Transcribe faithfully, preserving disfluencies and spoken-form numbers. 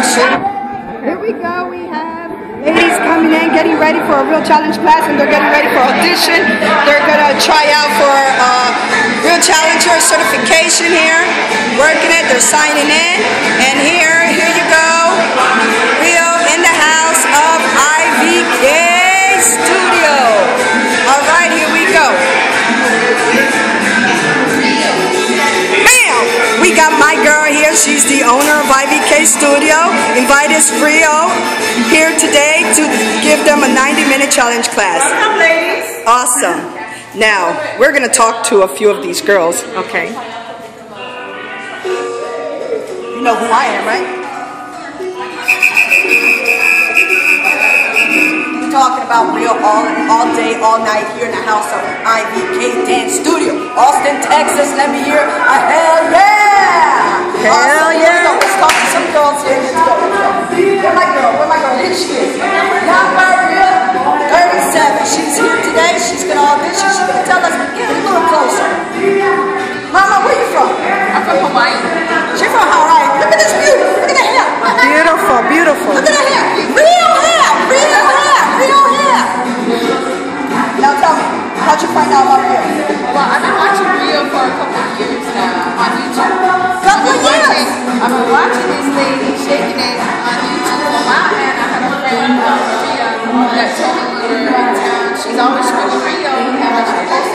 audition. Here we go. We have ladies coming in, getting ready for a real challenge class, and they're getting ready for audition. They're gonna try out for uh, real challenger certification here. Working it. They're signing in, and here, here you go. Rio in the house of I V K Studio. All right, here we go. Bam! We got my girl here. She's the owner of I V K Studio. Invited Rio here today to give them a ninety minute challenge class. Welcome, ladies. Awesome. Now, we're going to talk to a few of these girls. Okay. You know who I am, right? We're talking about Rio all, all day, all night here in the house of I V K Dance Studio. Austin, Texas. Let me hear a hell yeah! Hell awesome. yeah! Let's talk to some girls here. Let's go. Where my girl? Where my girl? Here she is. Young Maria, thirty-seven. She's here today. She's going to audition. She's going to tell us. Get a little closer. Mama, where you from? I'm from Hawaii. She's from Hawaii. Look at this beauty. Look at the hair. Beautiful, beautiful. Look at the hair. Real hair. Real hair. Real hair. Now tell me, how'd you find out about Rio? Well, I've been watching Rio for a couple of years now on YouTube. Couple of years? I've been watching this lady shaking it on YouTube for a while, and I have a friend, uh, Maria, that told me when we were in town. She's always screaming Rio, and when she posted